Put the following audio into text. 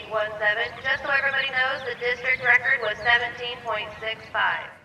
Just so everybody knows, the district record was 17.65.